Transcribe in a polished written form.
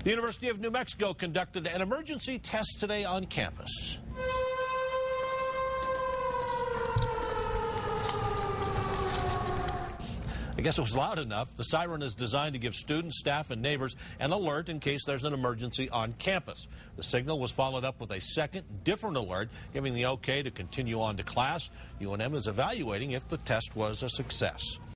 The University of New Mexico conducted an emergency test today on campus. I guess it was loud enough. The siren is designed to give students, staff, and neighbors an alert in case there's an emergency on campus. The signal was followed up with a second, different alert, giving the okay to continue on to class. UNM is evaluating if the test was a success.